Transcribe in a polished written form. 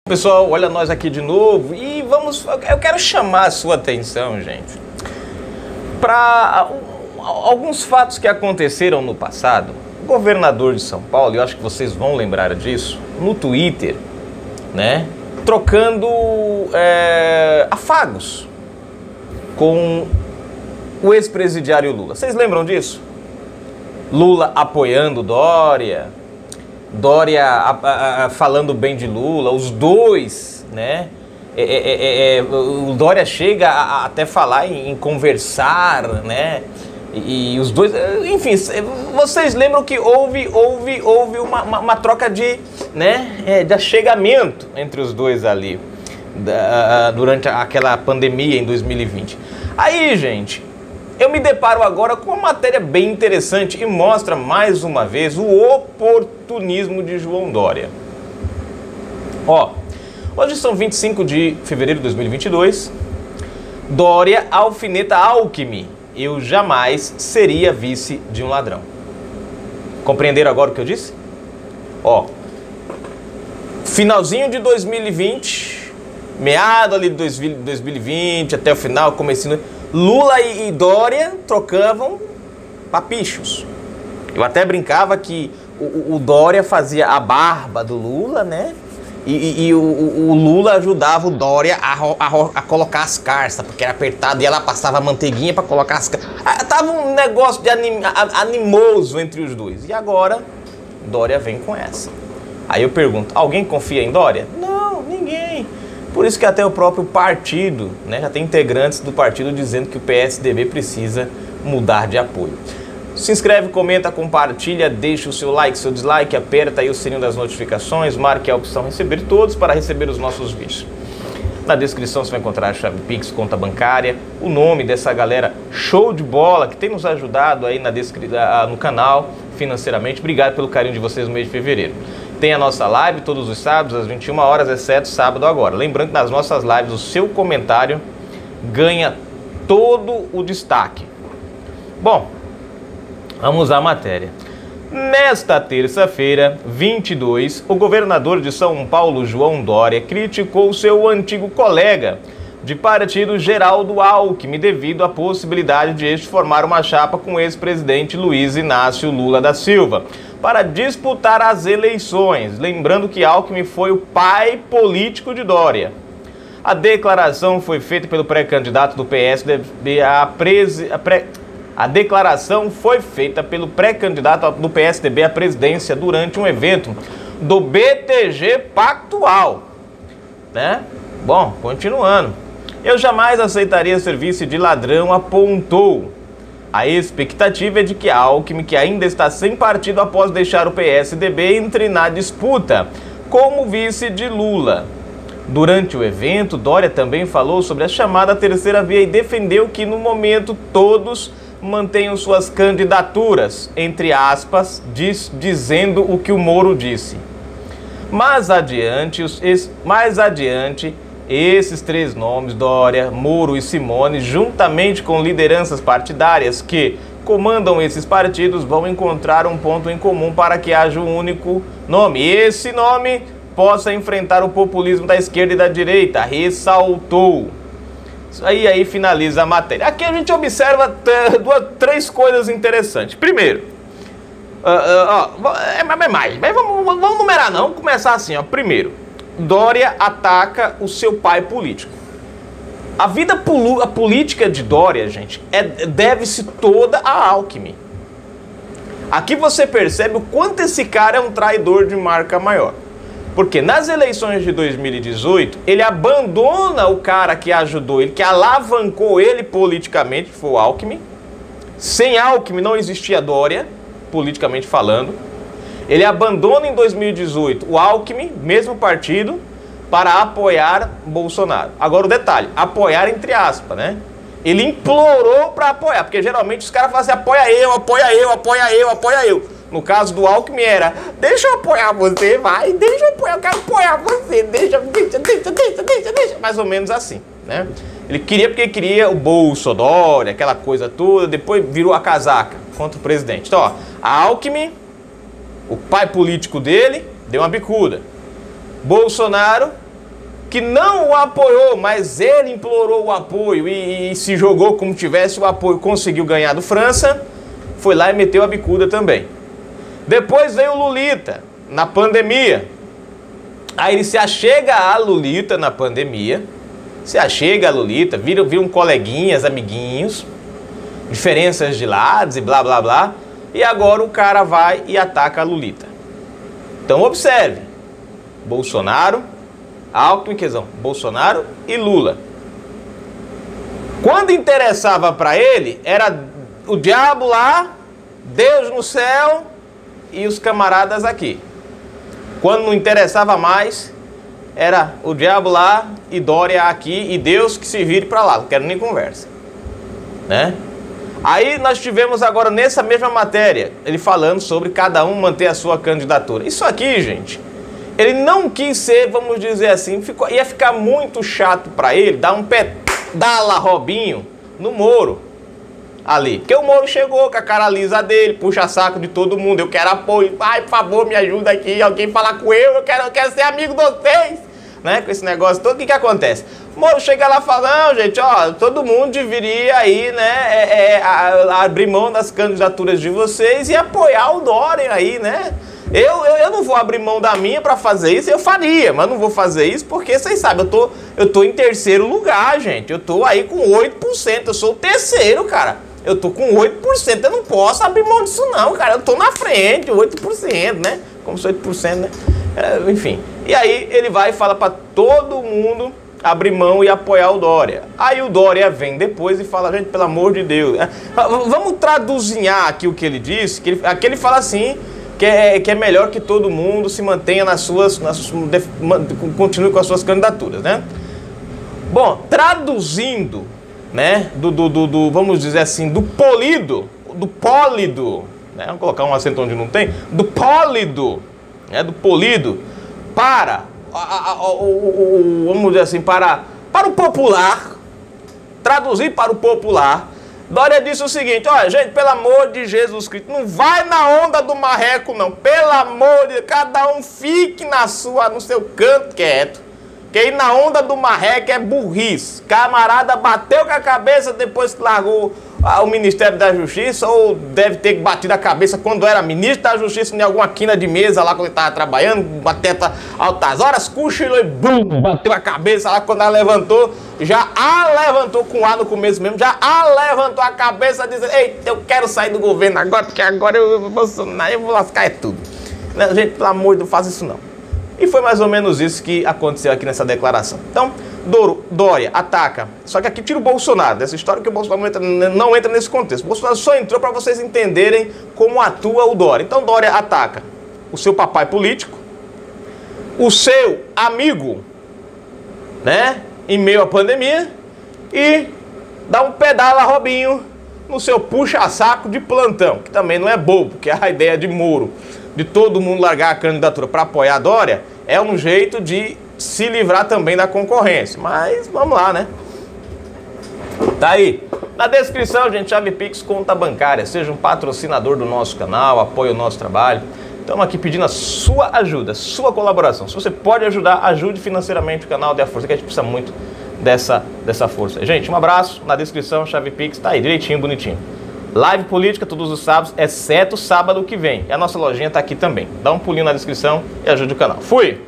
Pessoal, olha nós aqui de novo e eu quero chamar a sua atenção, gente, para alguns fatos que aconteceram no passado. O governador de São Paulo, eu acho que vocês vão lembrar disso, no Twitter, né, trocando afagos com o ex-presidiário Lula. Vocês lembram disso? Lula apoiando Dória, Dória falando bem de Lula, os dois, né? O Dória chega a até falar em conversar, né? E os dois, enfim, vocês lembram que houve uma troca de, né, de achegamento entre os dois ali, durante aquela pandemia em 2020. Aí, gente, eu me deparo agora com uma matéria bem interessante e mostra mais uma vez o oportunismo de João Dória. Ó, hoje são 25 de fevereiro de 2022, Dória alfineta Alckmin. Eu jamais seria vice de um ladrão. Compreenderam agora o que eu disse? Ó, finalzinho de 2020, meado ali de 2020 até o final, comecinho, Lula e Dória trocavam papichos. Eu até brincava que o Dória fazia a barba do Lula, né? E o Lula ajudava o Dória a colocar as carças, porque era apertado e ela passava manteiguinha para colocar as carças. Tava um negócio de animoso entre os dois. E agora, Dória vem com essa. Aí eu pergunto, alguém confia em Dória? Não, ninguém. Por isso que até o próprio partido, né, já tem integrantes do partido dizendo que o PSDB precisa mudar de apoio. Se inscreve, comenta, compartilha, deixa o seu like, seu dislike, aperta aí o sininho das notificações, marque a opção receber todos para receber os nossos vídeos. Na descrição você vai encontrar a chave Pix, conta bancária, o nome dessa galera show de bola que tem nos ajudado aí no canal financeiramente. Obrigado pelo carinho de vocês no mês de fevereiro. Tem a nossa live todos os sábados às 21 horas, exceto sábado agora. Lembrando que nas nossas lives o seu comentário ganha todo o destaque. Bom, vamos à matéria. Nesta terça-feira, 22, o governador de São Paulo, João Dória, criticou seu antigo colega de partido, Geraldo Alckmin, devido à possibilidade de este formar uma chapa com o ex-presidente Luiz Inácio Lula da Silva para disputar as eleições. Lembrando que Alckmin foi o pai político de Dória. A declaração foi feita pelo pré-candidato do PSDB A declaração foi feita pelo pré-candidato do PSDB à presidência durante um evento do BTG Pactual, né? Bom, continuando. Eu jamais aceitaria serviço de ladrão, apontou. A expectativa é de que Alckmin, que ainda está sem partido após deixar o PSDB, entre na disputa como vice de Lula. Durante o evento, Dória também falou sobre a chamada terceira via e defendeu que, no momento, todos mantenham suas candidaturas, entre aspas, dizendo o que o Moro disse. Mais adiante, esses três nomes, Dória, Moro e Simone, juntamente com lideranças partidárias que comandam esses partidos, vão encontrar um ponto em comum para que haja um único nome. E esse nome possa enfrentar o populismo da esquerda e da direita, ressaltou. Isso aí finaliza a matéria. Aqui a gente observa três coisas interessantes. Primeiro, mas vamos numerar não, vamos começar assim, ó. Primeiro, Dória ataca o seu pai político. A vida política de Dória, gente, deve-se toda a Alckmin. Aqui você percebe o quanto esse cara é um traidor de marca maior. Porque nas eleições de 2018, ele abandona o cara que ajudou ele, que alavancou ele politicamente, que foi o Alckmin. Sem Alckmin não existia Dória, politicamente falando. Ele abandona em 2018 o Alckmin, mesmo partido, para apoiar Bolsonaro. Agora o detalhe, apoiar entre aspas, né? Ele implorou para apoiar, porque geralmente os caras falam assim, apoia eu, apoia eu, apoia eu, apoia eu. No caso do Alckmin era, deixa eu apoiar você, vai, deixa eu apoiar, eu quero apoiar você, deixa, mais ou menos assim, né? Ele queria porque queria o Bolsonaro, aquela coisa toda, depois virou a casaca contra o presidente. Então, ó, a Alckmin, o pai político dele, deu uma bicuda. Bolsonaro que não o apoiou, mas ele implorou o apoio e se jogou como tivesse o apoio, conseguiu ganhar do França, foi lá e meteu a bicuda também. Depois veio o Lulita, na pandemia. Aí ele se achega a Lulita na pandemia, se achega a Lulita, viram coleguinhas, amiguinhos, diferenças de lados e blá blá blá, e agora o cara vai e ataca a Lulita. Então observe, Bolsonaro, Alckmin, Bolsonaro e Lula. Quando interessava para ele, era o diabo lá, Deus no céu e os camaradas aqui. Quando não interessava mais, era o diabo lá e Dória aqui e Deus que se vire para lá, não quero nem conversa, né? Aí nós tivemos agora nessa mesma matéria, ele falando sobre cada um manter a sua candidatura. Isso aqui, gente, ele não quis ser, vamos dizer assim, ia ficar muito chato para ele dar um pedala Robinho no Moro ali. Porque o Moro chegou com a cara lisa dele, puxa saco de todo mundo, eu quero apoio, ai, por favor, me ajuda aqui, alguém falar com eu quero ser amigo de vocês, né? Com esse negócio todo, o que acontece? O Moro chega lá falando, gente, ó, todo mundo deveria aí, né, abrir mão das candidaturas de vocês e apoiar o Dória aí, né? Eu não vou abrir mão da minha para fazer isso, eu faria, mas não vou fazer isso porque vocês sabem, eu tô em terceiro lugar, gente, eu tô aí com 8%, eu sou o terceiro, cara. Eu tô com 8%, eu não posso abrir mão disso não, cara. Eu tô na frente, 8%, né? Como se 8%, né? Enfim. E aí ele vai e fala pra todo mundo abrir mão e apoiar o Dória. Aí o Dória vem depois e fala, gente, pelo amor de Deus. Vamos traduzinhar aqui o que ele disse, aqui ele fala assim, que é melhor que todo mundo se mantenha continue com as suas candidaturas, né? Bom, traduzindo, né, vamos dizer assim, do pólido, né, vamos colocar um acento onde não tem, do pólido, né, do polido, para, vamos dizer assim, para o popular, traduzir para o popular, Dória disse o seguinte, olha, gente, pelo amor de Jesus Cristo, não vai na onda do marreco não, pelo amor de Deus, cada um fique no seu canto quieto. Que aí na onda do marreco é burrice. Camarada bateu com a cabeça depois que largou o Ministério da Justiça, ou deve ter batido a cabeça quando era ministro da Justiça em alguma quina de mesa lá quando ele estava trabalhando, bateu altas horas, cochilou e bum, bateu a cabeça lá quando ela levantou, levantou com A no começo mesmo, levantou a cabeça dizendo, eita, eu quero sair do governo agora, porque agora eu vou lascar tudo. Gente, pelo amor de Deus, não faz isso não. E foi mais ou menos isso que aconteceu aqui nessa declaração. Então, Dória ataca. Só que aqui tira o Bolsonaro. Dessa história que o Bolsonaro não entra nesse contexto. O Bolsonaro só entrou para vocês entenderem como atua o Dória. Então, Dória ataca o seu papai político, o seu amigo, né, em meio à pandemia, e dá um pedala Robinho no seu puxa-saco de plantão, que também não é bobo, porque a ideia de Moro, de todo mundo largar a candidatura para apoiar a Dória, é um jeito de se livrar também da concorrência. Mas vamos lá, né? Tá aí. Na descrição, gente, chave Pix, conta bancária. Seja um patrocinador do nosso canal, apoie o nosso trabalho. Estamos aqui pedindo a sua ajuda, sua colaboração. Se você pode ajudar, ajude financeiramente o canal, dê a força, que a gente precisa muito dessa força. Gente, um abraço. Na descrição, chave Pix, tá aí, direitinho, bonitinho. Live política todos os sábados, exceto sábado que vem. E a nossa lojinha tá aqui também. Dá um pulinho na descrição e ajude o canal. Fui!